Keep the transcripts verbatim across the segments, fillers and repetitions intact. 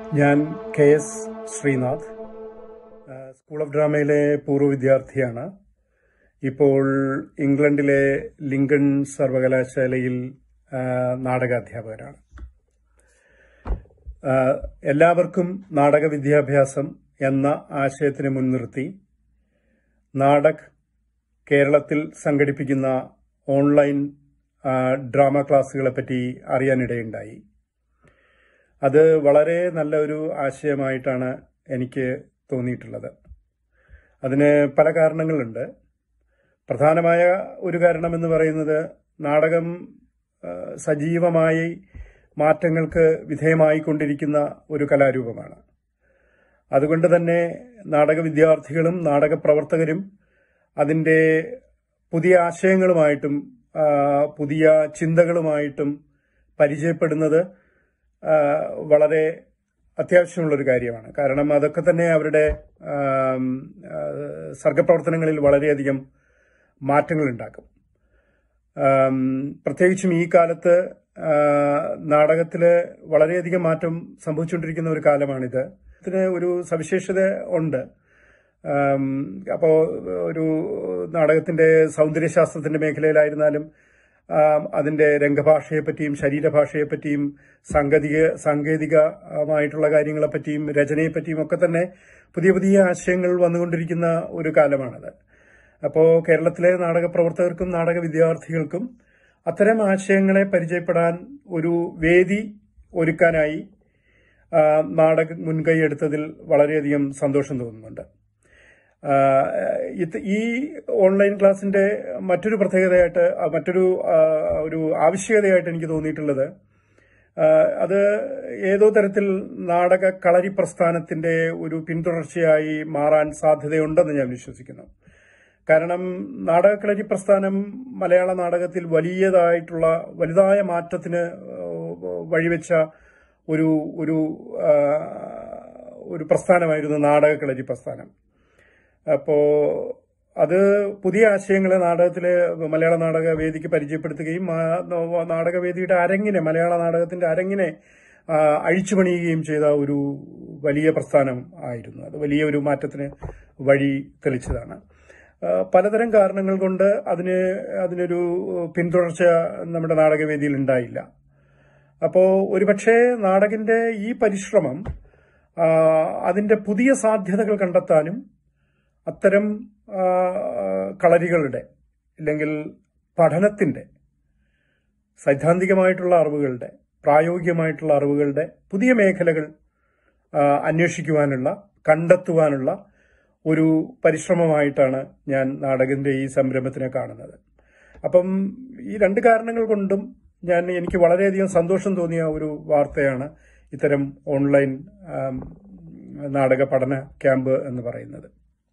ഞാൻ K S Sreenath, school of ഡ്രാമയിലെ പൂർവ്വ വിദ്യാർത്ഥിയാണ്. ഇപ്പോൾ ഇംഗ്ലണ്ടിലെ ലിങ്കൺ സർവകലാശാലയിൽ നാടകാധ്യാപകരാണ്. എല്ലാവർക്കും നാടക വിദ്യാഭ്യാസം എന്ന ആശയത്തിനെ മുൻനിർത്തി നാടക് കേരളത്തിൽ സംഘടിപ്പിക്കുന്ന ഓൺലൈൻ ഡ്രാമ ക്ലാസ്സുകളെപ്പറ്റി അറിയാനിടയുണ്ടായി. അത് വളരെ നല്ല ഒരു ആശയമായിട്ടാണ് എനിക്ക് തോന്നിയിട്ടുള്ളത്. അതിന് പല കാരണങ്ങളുണ്ട്. പ്രധാനമായ ഒരു കാരണമെന്ന് പറയുന്നത് നാടകം സജീവമായി മാറ്റങ്ങൾക്ക് വിധേയമായിക്കൊണ്ടിരിക്കുന്ന ഒരു കലാരൂപമാണ്. അതുകൊണ്ട് തന്നെ നാടക വിദ്യാർത്ഥികളും നാടക പ്രവർത്തകരും അതിൻ്റെ പുതിയ ആശയങ്ങളുമായിട്ടും പുതിയ ചിന്തകളുമായിട്ടും പരിചയപ്പെടുന്നത് വളരെ അത്യാവശ്യമുള്ളൊരു കാര്യമാണ്. കാരണം അതൊക്കെ തന്നെ അവരുടെ സർഗപ്രവർത്തനങ്ങളിൽ വളരെയധികം മാറ്റങ്ങൾ ഉണ്ടാക്കും. പ്രത്യേകിച്ചും ഈ കാലത്ത് നാടകത്തിൽ വളരെയധികം മാറ്റം സംഭവിച്ചുകൊണ്ടിരിക്കുന്ന ഒരു കാലമാണിത്. ഇതിന് ഒരു സവിശേഷത ഉണ്ട്. അപ്പോൾ ഒരു നാടകത്തിന്റെ സൗന്ദര്യശാസ്ത്രത്തിന്റെ മേഖലയിലായിരുന്നാലും അതിന്റെ രംഗഭാഷയെപ്പറ്റിയും ശരീരഭാഷയെപ്പറ്റിയും സാങ്കേതിക സാങ്കേതികമായിട്ടുള്ള കാര്യങ്ങളെപ്പറ്റിയും രചനയെപ്പറ്റിയും ഒക്കെ തന്നെ പുതിയ പുതിയ ആശയങ്ങൾ വന്നുകൊണ്ടിരിക്കുന്ന ഒരു കാലമാണത്. അപ്പോൾ കേരളത്തിലെ നാടക പ്രവർത്തകർക്കും നാടക വിദ്യാർത്ഥികൾക്കും അത്തരം ആശയങ്ങളെ പരിചയപ്പെടാൻ ഒരു വേദി ഒരുക്കാനായി നാടക മുൻകൈയെടുത്തതിൽ വളരെയധികം സന്തോഷം തോന്നുന്നുണ്ട്. ഈ ഓൺലൈൻ ക്ലാസിന്റെ മറ്റൊരു പ്രത്യേകതയായിട്ട് മറ്റൊരു ഒരു ആവശ്യകതയായിട്ട് എനിക്ക് തോന്നിയിട്ടുള്ളത് അത് ഏതോ തരത്തിൽ നാടക കളരി പ്രസ്ഥാനത്തിന്റെ ഒരു പിന്തുടർച്ചയായി മാറാൻ സാധ്യതയുണ്ടെന്ന് ഞാൻ വിശ്വസിക്കുന്നു. കാരണം നാടക കളരി പ്രസ്ഥാനം മലയാള നാടകത്തിൽ വലിയതായിട്ടുള്ള വലുതായ മാറ്റത്തിന് വഴിവെച്ച ഒരു ഒരു ഒരു പ്രസ്ഥാനമായിരുന്നു നാടക കളരി പ്രസ്ഥാനം. അപ്പോ അത് പുതിയ ആശയങ്ങളെ നാടകത്തിലെ മലയാള നാടക വേദിക്ക് പരിചയപ്പെടുത്തുകയും നാടകവേദിയുടെ അരങ്ങിനെ മലയാള നാടകത്തിന്റെ അരങ്ങിനെ അഴിച്ചുപണിയുകയും ചെയ്ത ഒരു വലിയ പ്രസ്ഥാനം ആയിരുന്നു. അത് വലിയ ഒരു മാറ്റത്തിന് വഴി തെളിച്ചതാണ്. പലതരം കാരണങ്ങൾ കൊണ്ട് അതിന് അതിനൊരു പിന്തുടർച്ച നമ്മുടെ നാടകവേദിയിൽ ഉണ്ടായില്ല. അപ്പോ ഒരുപക്ഷെ നാടകിന്റെ ഈ പരിശ്രമം അതിന്റെ പുതിയ സാധ്യതകൾ കണ്ടെത്താനും അത്തരം കളരികളുടെ അല്ലെങ്കിൽ പഠനത്തിന്റെ സൈദ്ധാന്തികമായിട്ടുള്ള അറിവുകളുടെ പ്രായോഗികമായിട്ടുള്ള അറിവുകളുടെ പുതിയ മേഖലകൾ അന്വേഷിക്കുവാനുള്ള കണ്ടെത്തുവാനുള്ള ഒരു പരിശ്രമമായിട്ടാണ് ഞാൻ നാടകത്തിന്റെ ഈ സംരംഭത്തിനെ കാണുന്നത്. അപ്പം ഈ രണ്ട് കാരണങ്ങൾ കൊണ്ടും ഞാൻ എനിക്ക് വളരെയധികം സന്തോഷം തോന്നിയ ഒരു വാർത്തയാണ് ഇത്തരം ഓൺലൈൻ നാടക പഠന ക്യാമ്പ് എന്ന് പറയുന്നത്.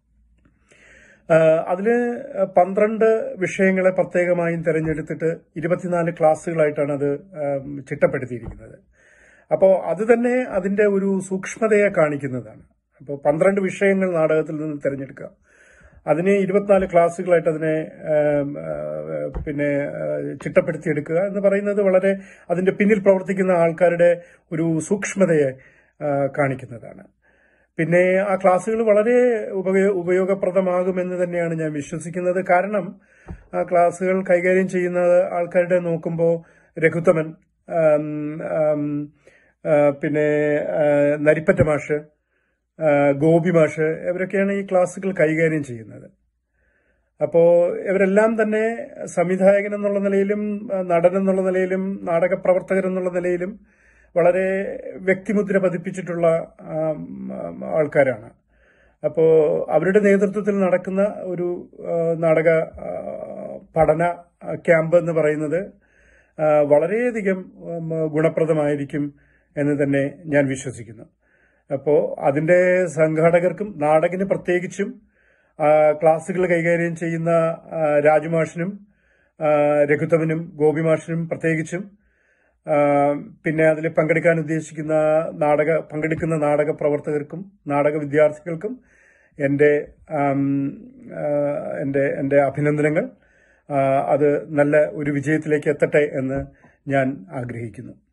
അതില് പന്ത്രണ്ട് വിഷയങ്ങളെ പ്രത്യേകമായും തെരഞ്ഞെടുത്തിട്ട് ഇരുപത്തിനാല് ക്ലാസ്സുകളായിട്ടാണ് അത് ചിട്ടപ്പെടുത്തിയിരിക്കുന്നത്. അപ്പോൾ അത് തന്നെ അതിന്റെ ഒരു സൂക്ഷ്മതയെ കാണിക്കുന്നതാണ്. അപ്പോൾ പന്ത്രണ്ട് വിഷയങ്ങൾ നാടകത്തിൽ നിന്ന് തിരഞ്ഞെടുക്കുക, അതിനെ ഇരുപത്തിനാല് ക്ലാസ്സുകളായിട്ട് അതിനെ പിന്നെ ചിട്ടപ്പെടുത്തിയെടുക്കുക എന്ന് പറയുന്നത് വളരെ അതിന്റെ പിന്നിൽ പ്രവർത്തിക്കുന്ന ആൾക്കാരുടെ ഒരു സൂക്ഷ്മതയെ കാണിക്കുന്നതാണ്. പിന്നെ ആ ക്ലാസ്സുകൾ വളരെ ഉപയോഗപ്രദമാകുമെന്ന് തന്നെയാണ് ഞാൻ വിശ്വസിക്കുന്നത്. കാരണം ആ ക്ലാസ്സുകൾ കൈകാര്യം ചെയ്യുന്ന ആൾക്കാരുടെ നോക്കുമ്പോൾ രഘുത്തമൻ, പിന്നെ നരിപ്പറ്റ മാഷ്, ഗോപി മാഷ് ഇവരൊക്കെയാണ് ഈ ക്ലാസ്സുകൾ കൈകാര്യം ചെയ്യുന്നത്. അപ്പോ ഇവരെല്ലാം തന്നെ സംവിധായകൻ എന്നുള്ള നിലയിലും നടൻ എന്നുള്ള നിലയിലും നാടകപ്രവർത്തകർ എന്നുള്ള നിലയിലും വളരെ വ്യക്തിമുദ്ര പതിപ്പിച്ചിട്ടുള്ള ആൾക്കാരാണ്. അപ്പോ അവരുടെ നേതൃത്വത്തിൽ നടക്കുന്ന ഒരു നാടക പഠന ക്യാമ്പ് എന്ന് പറയുന്നത് വളരെയധികം ഗുണപ്രദമായിരിക്കും എന്ന് തന്നെ ഞാൻ വിശ്വസിക്കുന്നു. അപ്പോ അതിന്റെ സംഘാടകർക്കും നാടകിന് പ്രത്യേകിച്ചും ക്ലാസുകൾ കൈകാര്യം ചെയ്യുന്ന രാജുമാഷിനും രഘുത്തമനും ഗോപിമാഷിനും പ്രത്യേകിച്ചും പിന്നെ അതിൽ പങ്കെടുക്കാൻ ഉദ്ദേശിക്കുന്ന നാടക പങ്കെടുക്കുന്ന നാടക പ്രവർത്തകർക്കും നാടക വിദ്യാർത്ഥികൾക്കും എൻ്റെ എൻ്റെ എൻ്റെ അഭിനന്ദനങ്ങൾ. അത് നല്ല ഒരു വിജയത്തിലേക്ക് എത്തട്ടെ എന്ന് ഞാൻ ആഗ്രഹിക്കുന്നു.